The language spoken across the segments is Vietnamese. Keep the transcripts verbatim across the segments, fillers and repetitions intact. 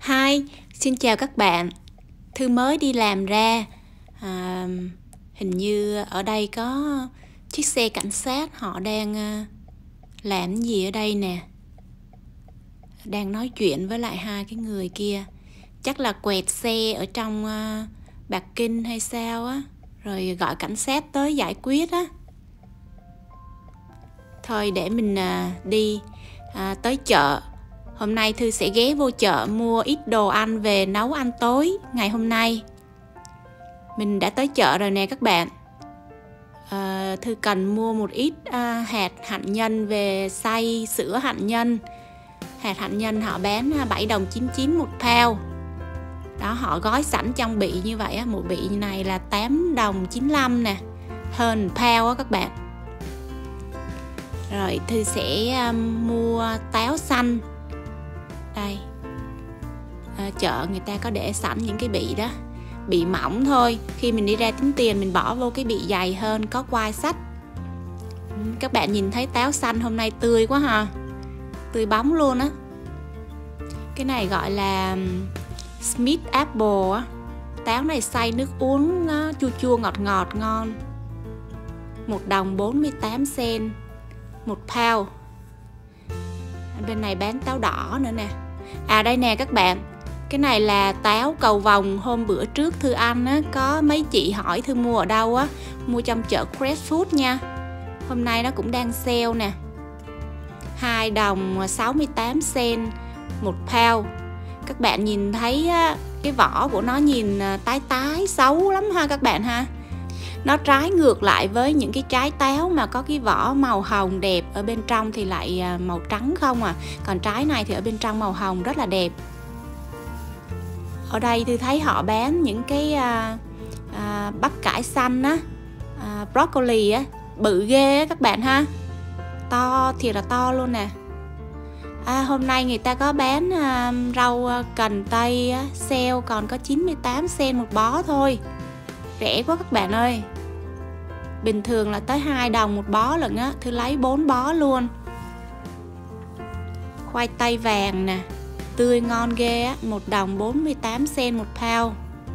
Hi, xin chào các bạn. Thư mới đi làm ra. à, Hình như ở đây có chiếc xe cảnh sát. Họ đang à, làm gì ở đây nè. Đang nói chuyện với lại hai cái người kia. Chắc là quẹt xe ở trong à, Bạc Kinh hay sao á. Rồi gọi cảnh sát tới giải quyết á. Thôi để mình à, đi à, tới chợ. Hôm nay Thư sẽ ghé vô chợ mua ít đồ ăn về nấu ăn tối ngày hôm nay. Mình đã tới chợ rồi nè các bạn. à, Thư cần mua một ít à, hạt hạnh nhân về xay sữa hạnh nhân. Hạt hạnh nhân họ bán bảy đồng chín mươi chín một pound. Đó, họ gói sẵn trong bị như vậy á. Một bị này là tám đồng chín mươi lăm nè, hơn pound á các bạn. Rồi Thư sẽ um, mua táo xanh. Đây, à, chợ người ta có để sẵn những cái bị đó. Bị mỏng thôi, khi mình đi ra tính tiền mình bỏ vô cái bị dày hơn, có quai sắt. Các bạn nhìn thấy táo xanh hôm nay tươi quá ha, tươi bóng luôn á. Cái này gọi là Smith Apple á. Táo này xay nước uống nó chua chua ngọt ngọt ngon. Một đồng bốn mươi tám cent một pound. Bên này bán táo đỏ nữa nè. À đây nè các bạn, cái này là táo cầu vồng. Hôm bữa trước Thư ăn á, có mấy chị hỏi Thư mua ở đâu á. Mua trong chợ Fresh Food nha. Hôm nay nó cũng đang sale nè, hai đồng sáu mươi tám cent một pound. Các bạn nhìn thấy á, cái vỏ của nó nhìn tái tái xấu lắm ha các bạn ha. Nó trái ngược lại với những cái trái táo mà có cái vỏ màu hồng đẹp, ở bên trong thì lại màu trắng không à. Còn trái này thì ở bên trong màu hồng rất là đẹp. Ở đây Thư thấy họ bán những cái à, à, bắp cải xanh á, à, broccoli á, bự ghê á các bạn ha. To thiệt là to luôn nè. À, hôm nay người ta có bán à, rau cần tây á, sale còn có chín mươi tám cent một bó thôi. Rẻ quá các bạn ơi. Bình thường là tới hai đồng một bó lận á. Thư lấy bốn bó luôn. Khoai tây vàng nè, tươi ngon ghê á, một đồng bốn mươi tám cent một pound.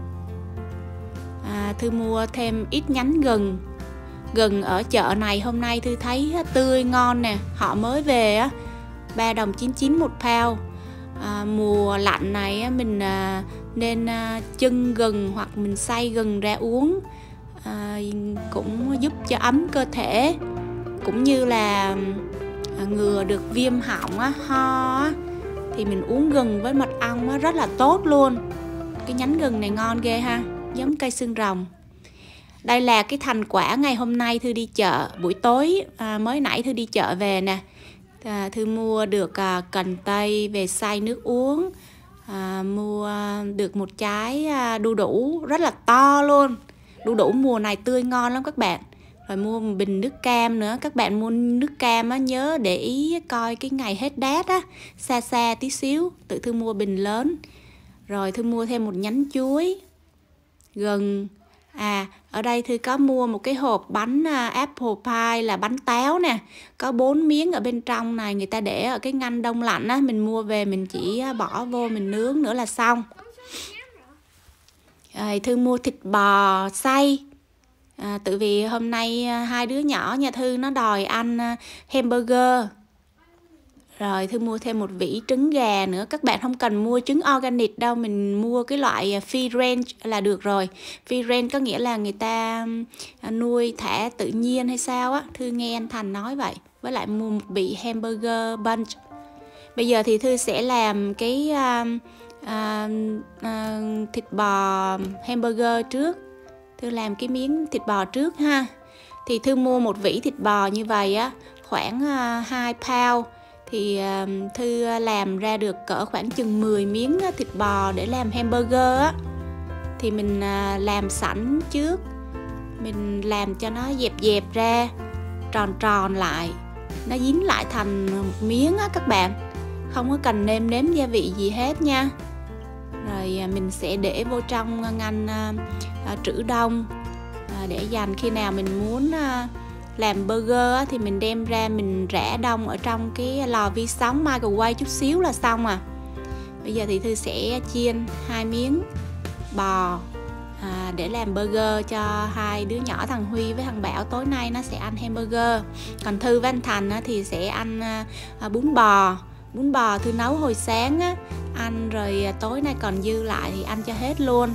à, Thư mua thêm ít nhánh gừng. Gừng ở chợ này hôm nay Thư thấy tươi ngon nè. Họ mới về á, ba đồng chín mươi chín một pound. à, Mùa lạnh này mình à, nên à, chưng gừng hoặc mình xay gừng ra uống. à, Cũng giúp cho ấm cơ thể, cũng như là à, ngừa được viêm họng á, ho á, thì mình uống gừng với mật ong á, rất là tốt luôn. Cái nhánh gừng này ngon ghê ha, giống cây xương rồng. Đây là cái thành quả ngày hôm nay Thư đi chợ. Buổi tối à, mới nãy Thư đi chợ về nè. à, Thư mua được à, cần tây về xay nước uống. à, Mua được một trái à, đu đủ rất là to luôn. Đu đủ mùa này tươi ngon lắm các bạn. Rồi mua một bình nước cam nữa. Các bạn mua nước cam á, nhớ để ý coi cái ngày hết date á, xa xa tí xíu. Tự Thư mua bình lớn. Rồi Thư mua thêm một nhánh chuối, gừng. À, ở đây Thư có mua một cái hộp bánh uh, apple pie là bánh táo nè. Có bốn miếng ở bên trong này, người ta để ở cái ngăn đông lạnh á. Mình mua về mình chỉ bỏ vô mình nướng nữa là xong. Rồi Thư mua thịt bò xay. à, Tự vì hôm nay hai đứa nhỏ nhà Thư nó đòi ăn hamburger. Rồi Thư mua thêm một vỉ trứng gà nữa. Các bạn không cần mua trứng organic đâu, mình mua cái loại free range là được rồi. Free range có nghĩa là người ta nuôi thả tự nhiên hay sao á. Thư nghe anh Thành nói vậy. Với lại mua một vỉ hamburger bunch. Bây giờ thì Thư sẽ làm cái uh, uh, uh, thịt bò hamburger trước. Thư làm cái miếng thịt bò trước ha. Thì Thư mua một vỉ thịt bò như vậy á, khoảng uh, hai pound. Thì uh, Thư làm ra được cỡ khoảng chừng mười miếng thịt bò để làm hamburger á. Thì mình uh, làm sẵn trước. Mình làm cho nó dẹp dẹp ra, tròn tròn lại, nó dính lại thành một miếng á các bạn. Không có cần nêm nếm gia vị gì hết nha. Rồi uh, mình sẽ để vô trong ngăn uh, uh, trữ đông, uh, để dành khi nào mình muốn uh, làm burger á, thì mình đem ra mình rã đông ở trong cái lò vi sóng microwave chút xíu là xong à. Bây giờ thì Thư sẽ chiên hai miếng bò à, để làm burger cho hai đứa nhỏ, thằng Huy với thằng Bảo. Tối nay nó sẽ ăn hamburger, còn Thư với anh Thành á, thì sẽ ăn à, bún bò. Bún bò Thư nấu hồi sáng á, ăn rồi tối nay còn dư lại thì ăn cho hết luôn.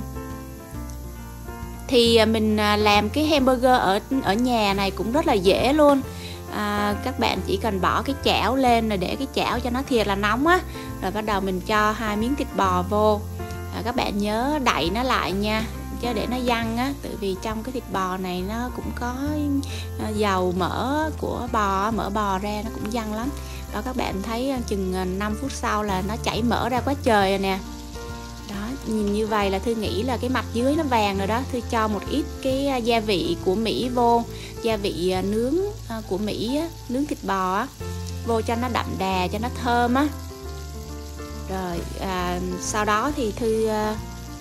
Thì mình làm cái hamburger ở ở nhà này cũng rất là dễ luôn. À, các bạn chỉ cần bỏ cái chảo lên rồi để cái chảo cho nó thiệt là nóng á, rồi bắt đầu mình cho hai miếng thịt bò vô. À, các bạn nhớ đậy nó lại nha, chứ để nó văng á, tại vì trong cái thịt bò này nó cũng có dầu mỡ của bò, mỡ bò ra nó cũng văng lắm. Đó, các bạn thấy chừng năm phút sau là nó chảy mỡ ra quá trời rồi nè. Đó, nhìn như vậy là Thư nghĩ là cái mặt dưới nó vàng rồi đó. Thư cho một ít cái gia vị của Mỹ vô, gia vị nướng của Mỹ á, nướng thịt bò á, vô cho nó đậm đà, cho nó thơm á. Rồi à, sau đó thì Thư à,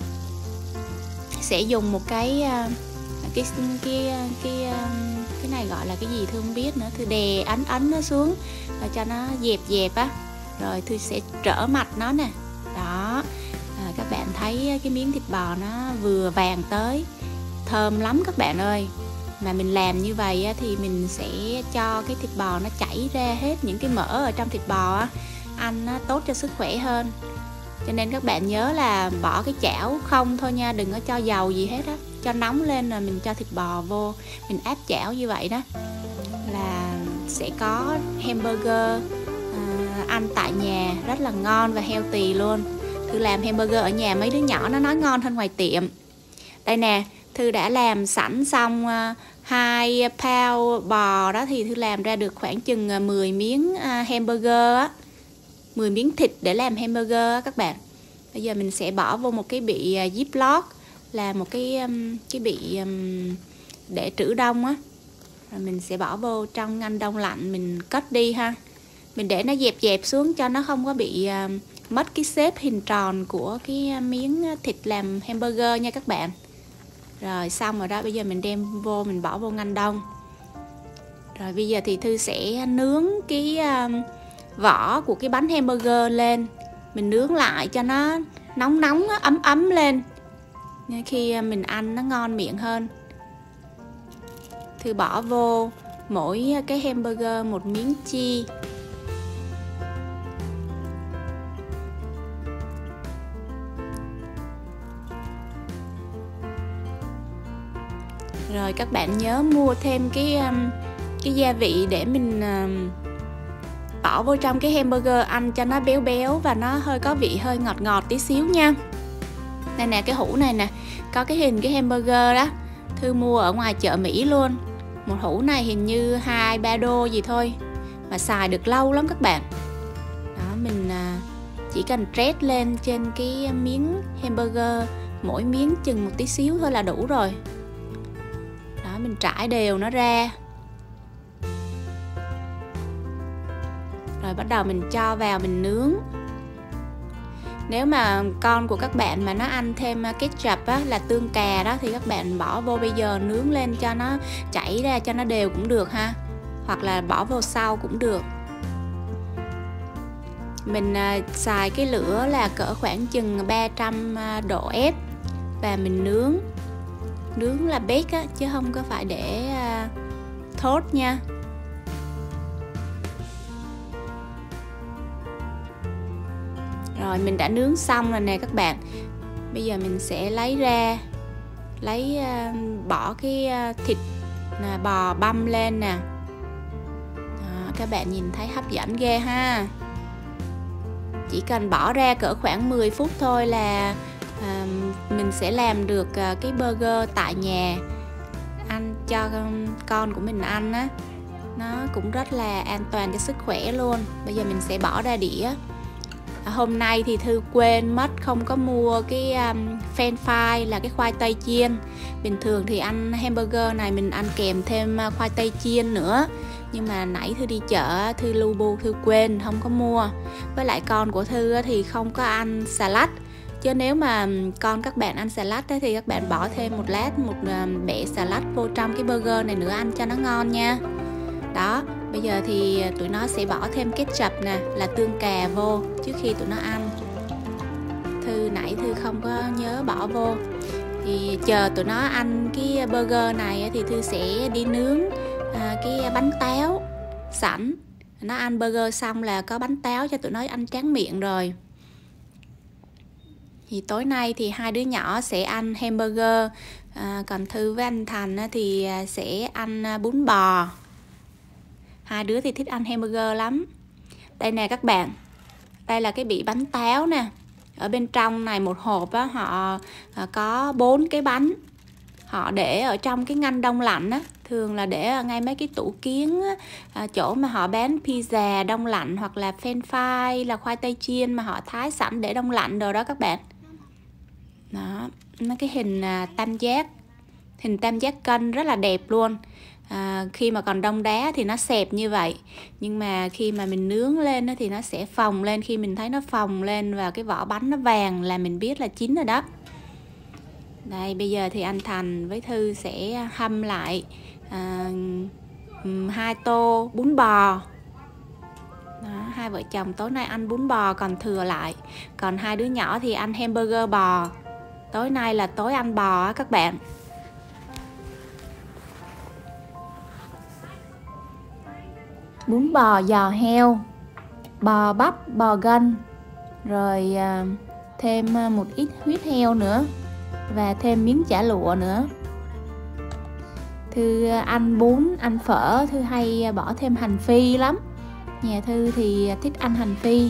sẽ dùng một cái cái cái cái cái này gọi là cái gì Thư không biết nữa. Thư đè ấn ấn nó xuống và cho nó dẹp dẹp á, rồi Thư sẽ trở mặt nó nè. Đó, à, các bạn thấy cái miếng thịt bò nó vừa vàng tới, thơm lắm các bạn ơi. Mà mình làm như vậy á, thì mình sẽ cho cái thịt bò nó chảy ra hết những cái mỡ ở trong thịt bò á, ăn nó tốt cho sức khỏe hơn. Cho nên các bạn nhớ là bỏ cái chảo không thôi nha, đừng có cho dầu gì hết á. Cho nóng lên rồi mình cho thịt bò vô, mình áp chảo như vậy đó là sẽ có hamburger à, ăn tại nhà rất là ngon và healthy luôn. Thư làm hamburger ở nhà mấy đứa nhỏ nó nói ngon hơn ngoài tiệm. Đây nè, Thư đã làm sẵn xong uh, hai pound bò đó, thì Thư làm ra được khoảng chừng uh, mười miếng uh, hamburger á, mười miếng thịt để làm hamburger á các bạn. Bây giờ mình sẽ bỏ vô một cái bị uh, Ziploc, là một cái um, cái bị um, để trữ đông á. Rồi mình sẽ bỏ vô trong ngăn đông lạnh, mình cất đi ha. Mình để nó dẹp dẹp xuống cho nó không có bị uh, mất cái shape hình tròn của cái miếng thịt làm hamburger nha các bạn. Rồi xong rồi đó, bây giờ mình đem vô, mình bỏ vô ngăn đông. Rồi bây giờ thì Thư sẽ nướng cái uh, vỏ của cái bánh hamburger lên. Mình nướng lại cho nó nóng nóng, ấm ấm lên, khi mình ăn nó ngon miệng hơn. Thư bỏ vô mỗi cái hamburger một miếng cheese. Rồi các bạn nhớ mua thêm cái cái gia vị để mình bỏ vô trong cái hamburger, ăn cho nó béo béo và nó hơi có vị hơi ngọt ngọt tí xíu nha. Đây nè, cái hũ này nè, có cái hình cái hamburger đó, Thư mua ở ngoài chợ Mỹ luôn. Một hũ này hình như hai ba đô gì thôi, mà xài được lâu lắm các bạn. Đó, mình chỉ cần trét lên trên cái miếng hamburger, mỗi miếng chừng một tí xíu thôi là đủ rồi. Đó, mình trải đều nó ra. Rồi bắt đầu mình cho vào mình nướng. Nếu mà con của các bạn mà nó ăn thêm ketchup á, là tương cà đó, thì các bạn bỏ vô bây giờ nướng lên cho nó chảy ra, cho nó đều cũng được ha. Hoặc là bỏ vô sau cũng được. Mình uh, xài cái lửa là cỡ khoảng chừng ba trăm độ F. Và mình nướng. Nướng là bake á, chứ không có phải để uh, thốt nha. Rồi mình đã nướng xong rồi nè các bạn. Bây giờ mình sẽ lấy ra, lấy uh, bỏ cái uh, thịt uh, bò băm lên nè. Đó, các bạn nhìn thấy hấp dẫn ghê ha. Chỉ cần bỏ ra cỡ khoảng mười phút thôi là uh, mình sẽ làm được uh, cái burger tại nhà, ăn cho con của mình ăn á. Nó cũng rất là an toàn cho sức khỏe luôn. Bây giờ mình sẽ bỏ ra đĩa. Hôm nay thì Thư quên mất không có mua cái um, French fry là cái khoai tây chiên. Bình thường thì ăn hamburger này mình ăn kèm thêm uh, khoai tây chiên nữa. Nhưng mà nãy Thư đi chợ, Thư lu bu, Thư quên không có mua. Với lại con của Thư thì không có ăn salad. Chứ nếu mà con các bạn ăn salad thì các bạn bỏ thêm một lát, một um, bẻ salad vô trong cái burger này nữa, ăn cho nó ngon nha. Đó, bây giờ thì tụi nó sẽ bỏ thêm ketchup nè, là tương cà vô trước khi tụi nó ăn. Thư nãy Thư không có nhớ bỏ vô. Thì chờ tụi nó ăn cái burger này thì Thư sẽ đi nướng à, cái bánh táo sẵn. Nó ăn burger xong là có bánh táo cho tụi nó ăn tráng miệng rồi. Thì tối nay thì hai đứa nhỏ sẽ ăn hamburger, à, còn Thư với anh Thành thì sẽ ăn bún bò. Hai đứa thì thích ăn hamburger lắm. Đây nè các bạn, đây là cái bị bánh táo nè. Ở bên trong này một hộp á, họ có bốn cái bánh. Họ để ở trong cái ngăn đông lạnh á, thường là để ở ngay mấy cái tủ kiến á, chỗ mà họ bán pizza đông lạnh hoặc là french fry là khoai tây chiên mà họ thái sẵn để đông lạnh rồi đó các bạn. Đó, nó cái hình à, tam giác, hình tam giác cân rất là đẹp luôn. À, khi mà còn đông đá thì nó xẹp như vậy, nhưng mà khi mà mình nướng lên thì nó sẽ phồng lên. Khi mình thấy nó phồng lên và cái vỏ bánh nó vàng là mình biết là chín rồi đó. Đây, bây giờ thì anh Thành với Thư sẽ hâm lại à, hai tô bún bò. Đó, hai vợ chồng tối nay ăn bún bò còn thừa lại. Còn hai đứa nhỏ thì ăn hamburger bò. Tối nay là tối ăn bò á các bạn. Bún bò giò heo, bò bắp, bò gân, rồi à, thêm một ít huyết heo nữa và thêm miếng chả lụa nữa. Thư ăn bún, ăn phở Thư hay bỏ thêm hành phi lắm. Nhà Thư thì thích ăn hành phi.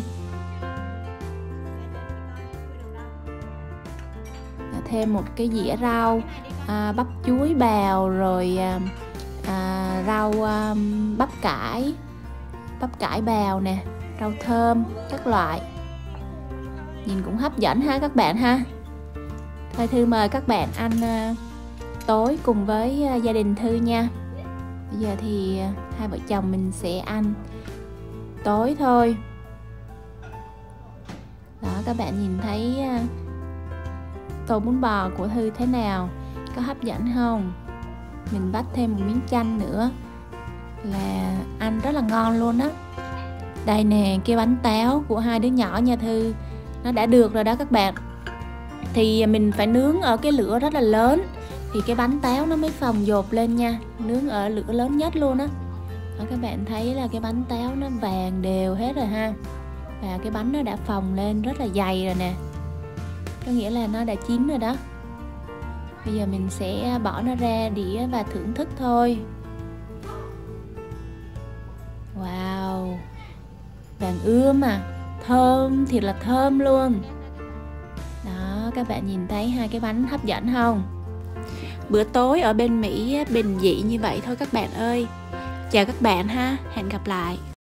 Thêm một cái dĩa rau à, bắp chuối bào, rồi à, à, rau à, bắp cải, bắp cải bào nè, rau thơm các loại. Nhìn cũng hấp dẫn ha các bạn ha. Thôi Thư mời các bạn ăn à, tối cùng với à, gia đình Thư nha. Bây giờ thì à, hai vợ chồng mình sẽ ăn tối thôi. Đó, các bạn nhìn thấy à, tô bún bò của Thư thế nào, có hấp dẫn không? Mình bắt thêm một miếng chanh nữa là ăn rất là ngon luôn á. Đây nè, cái bánh táo của hai đứa nhỏ nhà Thư nó đã được rồi đó các bạn. Thì mình phải nướng ở cái lửa rất là lớn thì cái bánh táo nó mới phồng dột lên nha. Nướng ở lửa lớn nhất luôn á. Đó, các bạn thấy là cái bánh táo nó vàng đều hết rồi ha. Và cái bánh nó đã phồng lên rất là dày rồi nè, có nghĩa là nó đã chín rồi đó. Bây giờ mình sẽ bỏ nó ra đĩa và thưởng thức thôi. Wow, vàng ươm à, thơm thiệt là thơm luôn. Đó, các bạn nhìn thấy hai cái bánh hấp dẫn không? Bữa tối ở bên Mỹ bình dị như vậy thôi các bạn ơi. Chào các bạn ha, hẹn gặp lại.